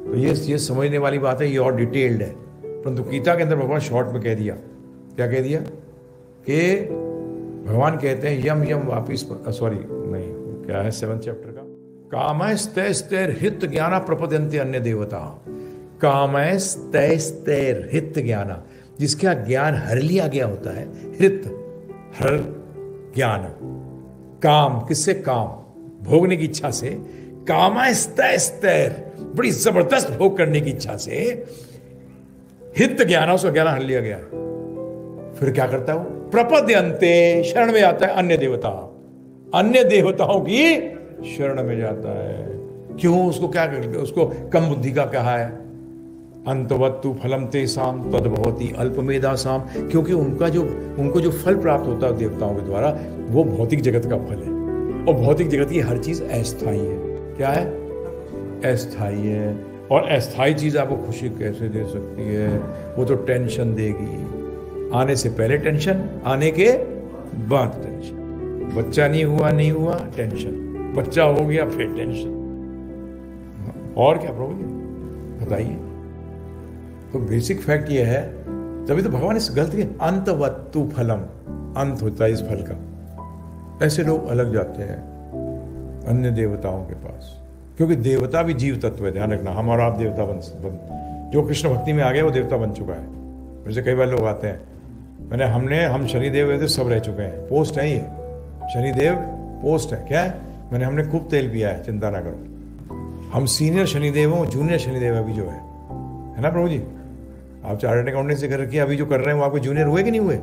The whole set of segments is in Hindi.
तो ये समझने वाली बात है, ये और डिटेल्ड है, परंतु गीता के अंदर भगवान शॉर्ट में कह दिया। क्या कह दिया कि भगवान कहते हैं यम यम वापिस, सॉरी नहीं, क्या है 7th चैप्टर का, कामस्तैस्तैर हित ज्ञाना प्रपद्यन्ते अन्य देवता। कामस्तैस्तैर हित ज्ञाना, जिसका ज्ञान हर लिया गया होता है, हित हर ज्ञान, काम किससे, काम भोगने की इच्छा से, कामस्तैस्तैर बड़ी जबरदस्त भोग करने की इच्छा से, हित ज्ञान, उसका ज्ञान हर लिया गया। फिर क्या करता है वो, प्रपद्यन्ते शरण में आता है अन्य देवता, अन्य देवताओं की शरण में जाता है। क्यों, उसको क्या, उसको कम बुद्धि का कहा है, अंतवत्तु फलम तेसाम तद्भवति अल्पमेधासाम, क्योंकि उनको जो फल प्राप्त होता है देवताओं के द्वारा, वो भौतिक जगत का फल है, और भौतिक जगत की हर चीज अस्थायी है। क्या है, अस्थायी है, और अस्थायी चीज आपको खुशी कैसे दे सकती है, वो तो टेंशन देगी। आने से पहले टेंशन, आने के बाद टेंशन। बच्चा नहीं हुआ टेंशन, बच्चा हो गया फिर टेंशन, और क्या प्रभु बताइए। तो बेसिक फैक्ट ये है, तभी तो भगवान इस गलती, अंतवत्तु फलम, अंत होता है इस फल का। ऐसे लोग अलग जाते हैं अन्य देवताओं के पास, क्योंकि देवता भी जीव तत्व है, ध्यान रखना। हम और आप देवता बन जो कृष्ण भक्ति में आ गया वो देवता बन चुका है। वैसे कई बार लोग आते हैं, हम शनिदेव सब रह चुके हैं, पोस्ट है ये, शनिदेव पोस्ट है। क्या है, हमने खूब तेल पिया है, चिंता ना करो। हम सीनियर शनिदेव हो, जूनियर शनिदेव अभी जो है ना प्रभु जी। आप चार्टर्ड अकाउंटेंट से कर रखिए, अभी जो कर रहे हैं वो आपके जूनियर हुए कि नहीं हुए?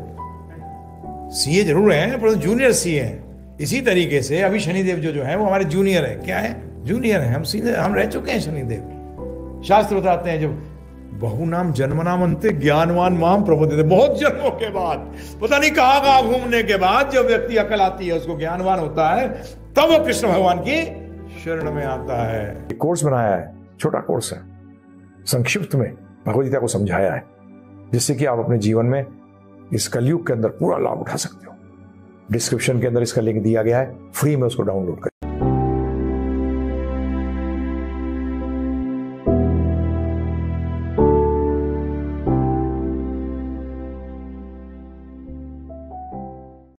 सीए जरूर हैं, पर जूनियर सीए हैं। इसी तरीके से अभी शनिदेव जो है वो हमारे जूनियर है। क्या है, जूनियर है, हम सीनियर, हम रह चुके हैं शनिदेव। शास्त्र बताते हैं, जब बहु नाम जन्म नाम अंते ज्ञानवान माम प्रबोधित, बहुत जन्मों के बाद, पता नहीं कहां घूमने के बाद जब व्यक्ति अकल आती है, उसको ज्ञानवान होता है, तब वो कृष्ण भगवान की शरण में आता है। एक कोर्स बनाया है, छोटा कोर्स है, संक्षिप्त में भगवद गीता को समझाया है, जिससे कि आप अपने जीवन में इस कलयुग के अंदर पूरा लाभ उठा सकते हो। डिस्क्रिप्शन के अंदर इसका लिंक दिया गया है, फ्री में उसको डाउनलोड करें।